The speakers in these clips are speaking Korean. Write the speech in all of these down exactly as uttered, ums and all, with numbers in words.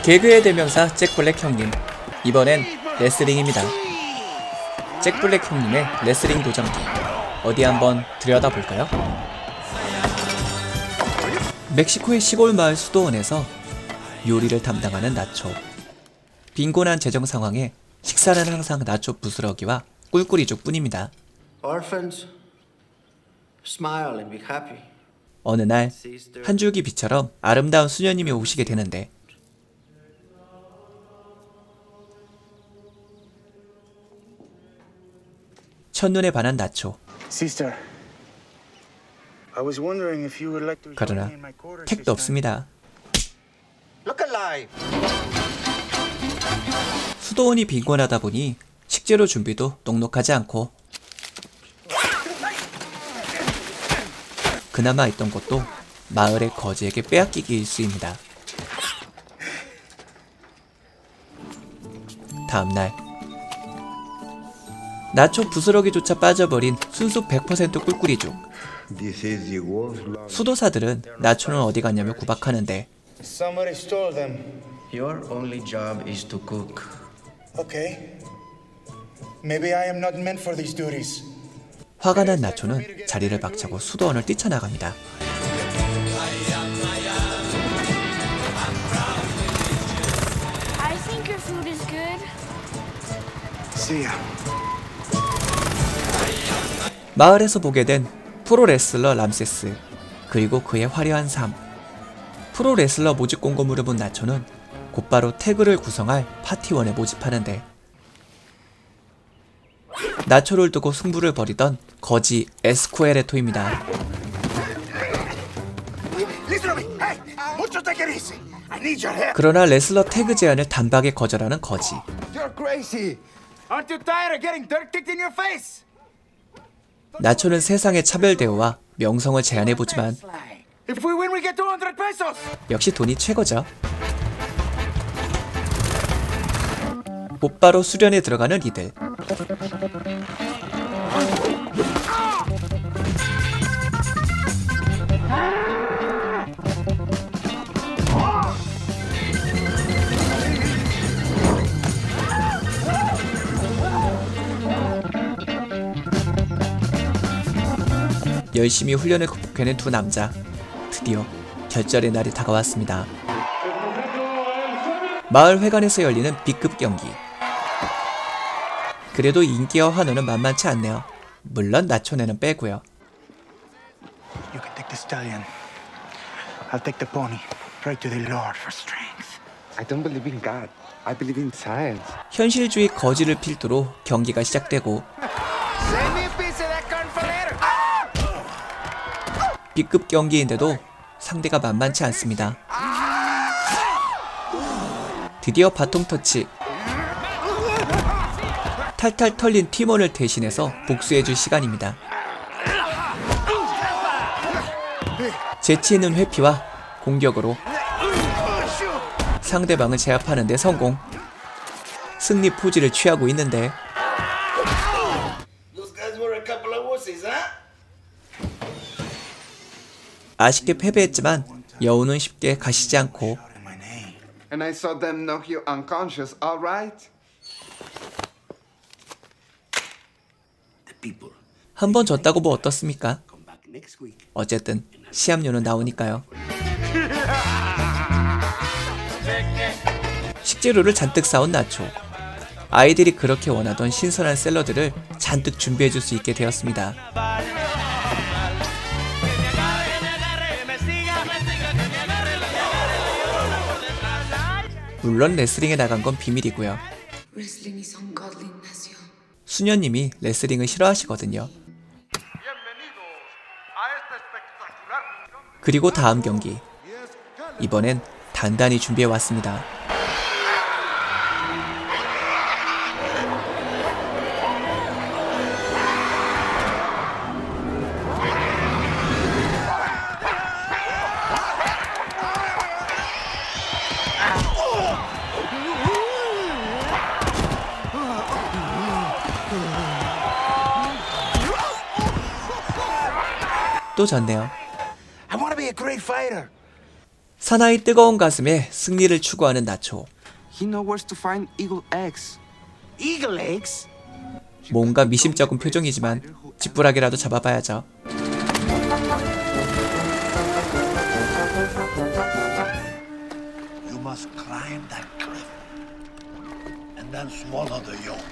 개그의 대명사 잭 블랙 형님, 이번엔 레슬링입니다. 잭 블랙 형님의 레슬링 도전기, 어디 한번 들여다볼까요? 멕시코의 시골 마을 수도원에서 요리를 담당하는 나초. 빈곤한 재정 상황에 식사는 항상 나초 부스러기와 꿀꿀이죽 뿐입니다. 어느 날 한 줄기 빛처럼 아름다운 수녀님이 오시게 되는데 첫눈에 반한 나초. 그러나 택도 없습니다. 수도원이 빈곤하다 보니 식재료 준비도 넉넉하지 않고 그나마 있던 것도 마을의 거지에게 빼앗기기 일쑤입니다. 다음날 나초 부스러기조차 빠져버린 순수 백 퍼센트 꿀꿀이죽. 수도사들은 나초는 어디 갔냐며 구박하는데 Your only job is to cook. Okay. Maybe I am not meant for these duties. 화가 난 나초는 자리를 박차고 수도원을 뛰쳐나갑니다. I think your food is good. See ya. 마을에서 보게 된 프로레슬러 람세스, 그리고 그의 화려한 삶. 프로레슬러 모집 공고물을 본 나초는 곧바로 태그를 구성할 파티원에 모집하는데 나초를 두고 승부를 벌이던 거지 에스쿠에레토입니다. 그러나 레슬러 태그 제안을 단박에 거절하는 거지. 나초는 세상의 차별 대우와 명성을 제안해보지만 역시 돈이 최고죠. 곧바로 수련에 들어가는 이들. 열심히 훈련을 극복해낸 두 남자. 드디어 결전의 날이 다가왔습니다. 마을 회관에서 열리는 B급 경기. 그래도 인기와 환호는 만만치 않네요. 물론 나초네는 빼고요. You can take the stallion. I'll take the pony. Pray to the Lord for strength. I don't believe in God. I believe in science. 현실주의 거지를 필두로 경기가 시작되고 B급 경기인데도 상대가 만만치 않습니다. 드디어 바통 터치. 탈탈 털린 팀원을 대신해서 복수해줄 시간입니다. 재치있는 회피와 공격으로 상대방을 제압하는 데 성공. 승리 포즈를 취하고 있는데 아쉽게 패배했지만 여우는 쉽게 가시지 않고 And I saw them knock you unconscious, all right? 한 번 졌다고 뭐 어떻습니까? 어쨌든 시합료는 나오니까요. 식재료를 잔뜩 사온 나초. 아이들이 그렇게 원하던 신선한 샐러드를 잔뜩 준비해줄 수 있게 되었습니다. 물론 레슬링에 나간 건 비밀이고요. 수녀님이 레슬링을 싫어하시거든요. 그리고 다음 경기. 이번엔 단단히 준비해왔습니다. 또 졌네요. 사나이 뜨거운 가슴에 승리를 추구하는 나초. He knows where to find eagle eggs. Eagle eggs? 뭔가 미심쩍은 표정이지만 지푸라기라도 잡아봐야죠. You must climb that cliff and then swallow the yolk.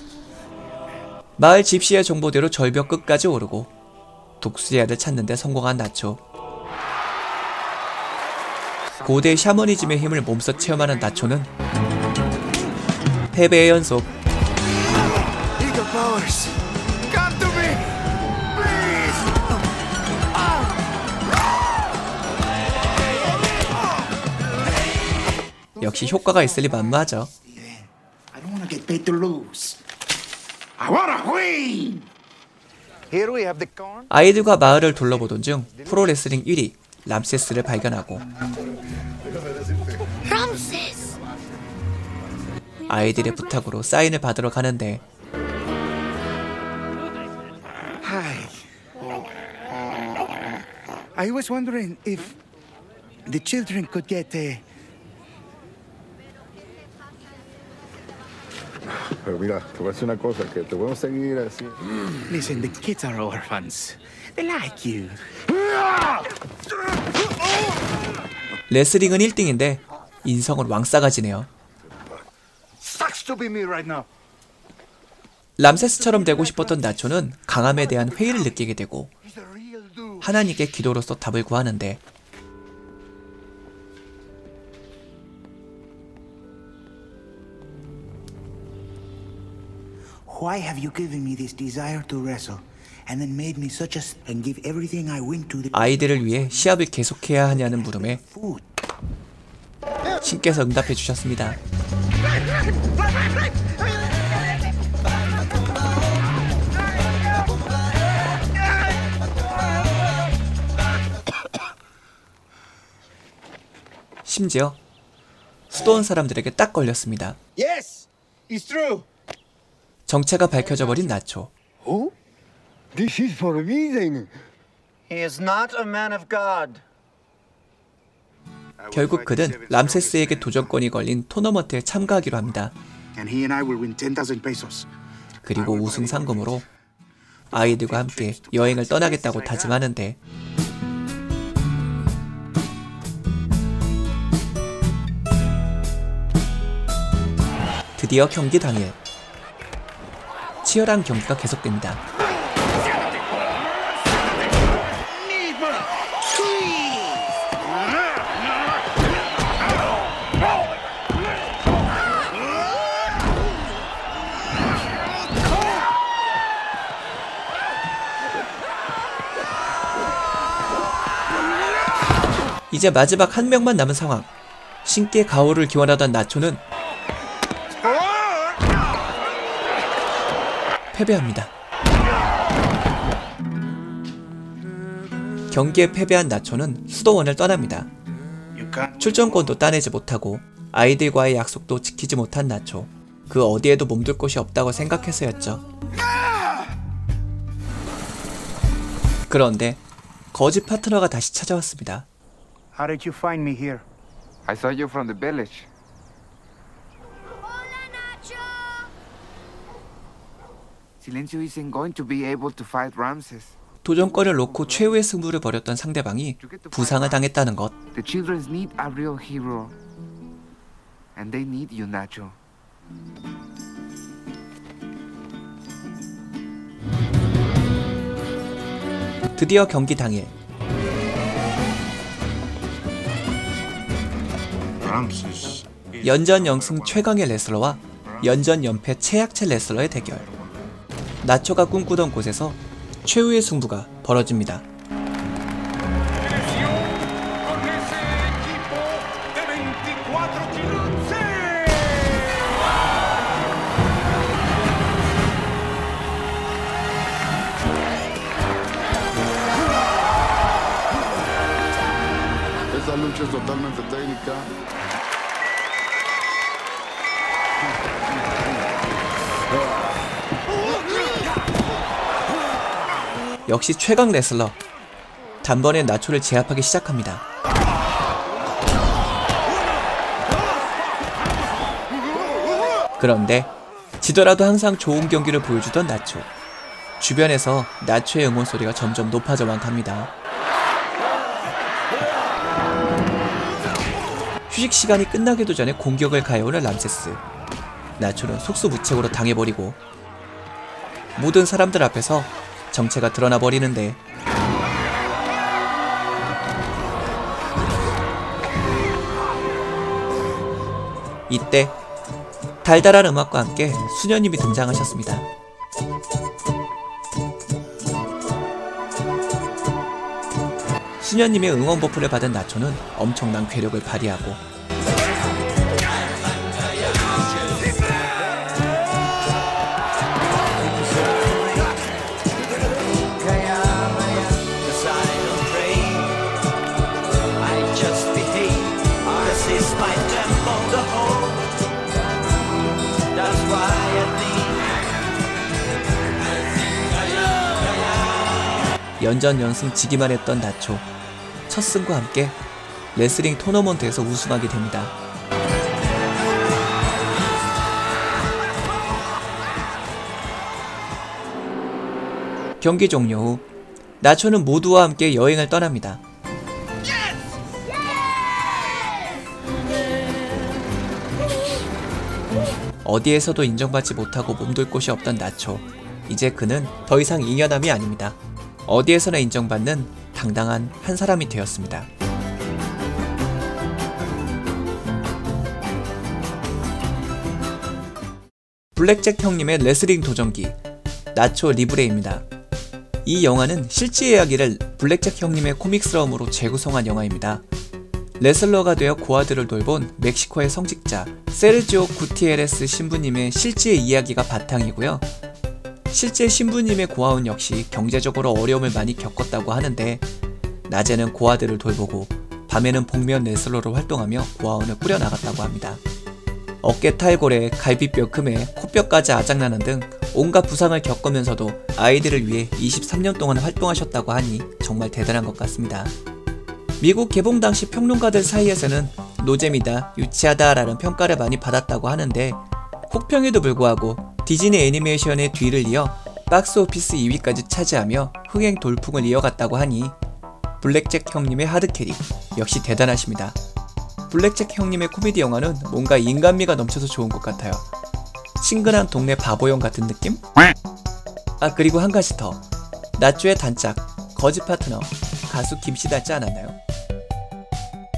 마을 집시의 정보대로 절벽 끝까지 오르고 독수리알을 찾는 데 성공한 나초. 고대 샤머니즘의 힘을 몸소 체험하는 나초는 패배의 연속. Eagle powers, come to me, please. 역시 효과가 있을 리 만무하죠. I don't want to get paid to lose. I want to win. Here we have the corn. 아이들과 마을을 둘러보던 중 프로레슬링 일 위 람세스를 발견하고 Ramses! 아이들의 부탁으로 사인을 받으러 가는데 Hi. I was wondering if the children could get a. Pero mira, te voy a decir una cosa, que te podemos seguir así. Listen, the kids are orphans. They like you. 레슬링은 일 등인데 인성은 왕싸가지네요. Sucks to be me right now. 람세스처럼 되고 싶었던 나초는 강함에 대한 회의를 느끼게 되고 He's a real dude. 하나님께 기도로서 답을 구하는데 Why have you given me this desire to wrestle, and then made me such a s- and give everything I win to the 아이들을 위해 시합을 계속해야 하냐는 물음에 food? 신께서 응답해 주셨습니다. 심지어 수도원 사람들에게 딱 걸렸습니다. Yes, it's true. 정체가 밝혀져 버린 나초. Oh, this is forbidden. He is not a man of God. 결국 그는 람세스에게 도전권이 걸린 토너먼트에 참가하기로 합니다. And he and I will win ten thousand pesos. 그리고 우승 상금으로 아이들과 함께 여행을 떠나겠다고 다짐하는데 드디어 경기 당일 치열한 경기가 계속됩니다. 이제 마지막 한 명만 남은 상황. 신께 가호를 기원하던 나초는 패배합니다. 경기에 패배한 나초는 수도원을 떠납니다. You can't. 출전권도 따내지 못하고 아이들과의 약속도 지키지 못한 나초. 그 어디에도 몸둘 곳이 없다고 생각해서였죠. 그런데 거짓 파트너가 다시 찾아왔습니다. How did you find me here? I saw you from the village. Silencio isn't going to be able to fight Ramses. 도전권을 놓고 최후의 승부를 벌였던 상대방이 부상을 당했다는 것. The children need a real hero. And they need you, Nacho. 드디어 경기 당일 Ramses. 연전 영승 최강의 레슬러와 연전 연패 최약체 레슬러의 대결. 나초가 꿈꾸던 곳에서 최후의 승부가 벌어집니다. Esta lucha es totalmente técnica. 역시 최강 레슬러. 단번에 나초를 제압하기 시작합니다. 그런데 지더라도 항상 좋은 경기를 보여주던 나초. 주변에서 나초의 응원 소리가 점점 높아져만 갑니다. 휴식 시간이 끝나기도 전에 공격을 가해오는 람세스. 나초는 속수무책으로 당해버리고 모든 사람들 앞에서 정체가 드러나 버리는데 이때 달달한 음악과 함께 수녀님이 등장하셨습니다. 수녀님의 응원 버프를 받은 나초는 엄청난 괴력을 발휘하고 연전연승 지기만 했던 나초. 첫 승과 함께 레슬링 토너먼트에서 우승하게 됩니다. 경기 종료 후 나초는 모두와 함께 여행을 떠납니다. 어디에서도 인정받지 못하고 몸둘 곳이 없던 나초. 이제 그는 더 이상 잉여남이 아닙니다. 어디에서나 인정받는 당당한 한 사람이 되었습니다. 블랙잭 형님의 레슬링 도전기 나초 리브레입니다. 이 영화는 실제 이야기를 블랙잭 형님의 코믹스러움으로 재구성한 영화입니다. 레슬러가 되어 고아들을 돌본 멕시코의 성직자 세르지오 구티에레스 신부님의 실제 이야기가 바탕이고요. 실제 신부님의 고아원 역시 경제적으로 어려움을 많이 겪었다고 하는데 낮에는 고아들을 돌보고 밤에는 복면 레슬러로 활동하며 고아원을 꾸려나갔다고 합니다. 어깨 탈골에 갈비뼈 금에 코뼈까지 아작나는 등 온갖 부상을 겪으면서도 아이들을 위해 이십삼 년 동안 활동하셨다고 하니 정말 대단한 것 같습니다. 미국 개봉 당시 평론가들 사이에서는 노잼이다, 유치하다 라는 평가를 많이 받았다고 하는데 혹평에도 불구하고 디즈니 애니메이션의 뒤를 이어 박스오피스 이 위까지 차지하며 흥행 돌풍을 이어갔다고 하니 블랙잭 형님의 하드캐리 역시 대단하십니다. 블랙잭 형님의 코미디 영화는 뭔가 인간미가 넘쳐서 좋은 것 같아요. 친근한 동네 바보형 같은 느낌? 아 그리고 한 가지 더. 나초의 단짝, 거지 파트너, 가수 김씨 닮지 않았나요?